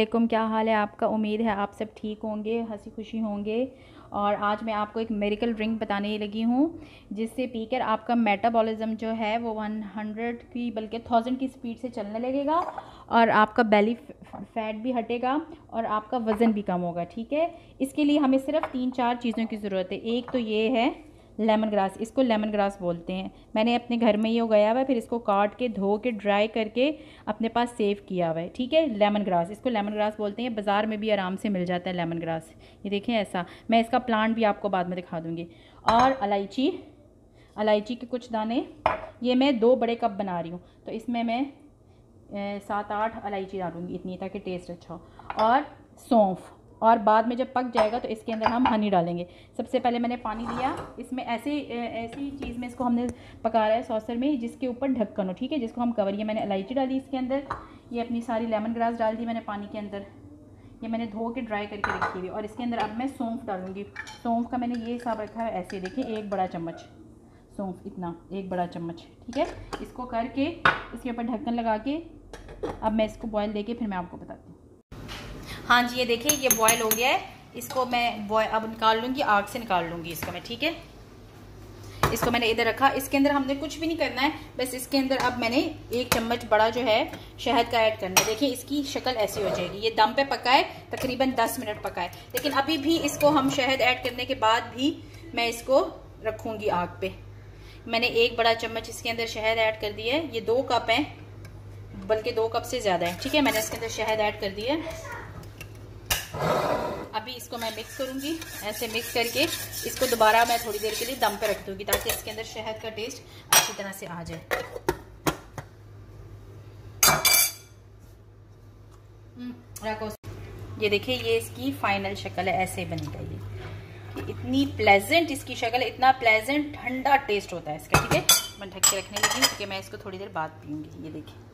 वालेकुम, क्या हाल है आपका। उम्मीद है आप सब ठीक होंगे, हंसी खुशी होंगे। और आज मैं आपको एक मेडिकल ड्रिंक बताने लगी हूँ जिससे पीकर आपका मेटाबॉलिज्म जो है वो 100 की बल्कि 1000 की स्पीड से चलने लगेगा और आपका बेली फैट भी हटेगा और आपका वज़न भी कम होगा। ठीक है, इसके लिए हमें सिर्फ 3-4 चीज़ों की ज़रूरत है। एक तो ये है लेमन ग्रास, इसको लेमन ग्रास बोलते हैं। मैंने अपने घर में ये उगाया हुआ है, फिर इसको काट के धो के ड्राई करके अपने पास सेव किया हुआ है। ठीक है, लेमन ग्रास, इसको लेमन ग्रास बोलते हैं। बाज़ार में भी आराम से मिल जाता है लेमन ग्रास। ये देखें ऐसा, मैं इसका प्लांट भी आपको बाद में दिखा दूँगी। और इलायची, इलायची के कुछ दाने, ये मैं 2 बड़े कप बना रही हूँ तो इसमें मैं 7-8 इलायची डालूँगी इतनी, ताकि टेस्ट अच्छा हो। और सौंफ, और बाद में जब पक जाएगा तो इसके अंदर हम हनी डालेंगे। सबसे पहले मैंने पानी लिया, इसमें ऐसी चीज़ में इसको हमने पका रहा है सॉसर में जिसके ऊपर ढक्कन हो। ठीक है, जिसको हम कवर, ये मैंने इलायची डाली इसके अंदर, ये अपनी सारी लेमन ग्रास डाल दी मैंने पानी के अंदर, ये मैंने धो के ड्राई करके रखी हुई। और इसके अंदर अब मैं सौंफ डालूँगी। सौंफ का मैंने ये हिसाब रखा है, ऐसे देखिए 1 बड़ा चम्मच सौंफ, इतना 1 बड़ा चम्मच। ठीक है, इसको करके इसके ऊपर ढक्कन लगा के अब मैं इसको बॉयल देके फिर मैं आपको बताती हूँ। हाँ जी, ये देखिए ये बॉयल हो गया है। इसको मैं अब निकाल लूँगी, आग से निकाल लूँगी इसको मैं। ठीक है, इसको मैंने इधर रखा। इसके अंदर हमने कुछ भी नहीं करना है, बस इसके अंदर अब मैंने 1 चम्मच बड़ा जो है शहद का ऐड करना है। देखिए इसकी शक्ल ऐसी हो जाएगी। ये दम पे पकाए, तकरीबन 10 मिनट पकाए, लेकिन अभी भी इसको हम शहद ऐड करने के बाद भी मैं इसको रखूँगी आग पे। मैंने 1 बड़ा चम्मच इसके अंदर शहद ऐड कर दिया है। ये 2 कप है, बल्कि 2 कप से ज़्यादा है। ठीक है, मैंने इसके अंदर शहद ऐड कर दिया है। अभी इसको मैं मिक्स करूंगी। ऐसे मिक्स करके इसको दोबारा मैं थोड़ी देर के लिए दम पे रख दूंगी ताकि इसके अंदर शहद का टेस्ट अच्छी तरह से आ जाए। ये देखिए ये इसकी फाइनल शक्ल है, ऐसे बनेगा ये इतनी प्लेजेंट इसकी शक्ल है, इतना प्लेजेंट ठंडा टेस्ट होता है इसका। ठीक है, मैं ढक के रखने लगी क्योंकि मैं इसको थोड़ी देर बाद पीऊंगी। ये देखिए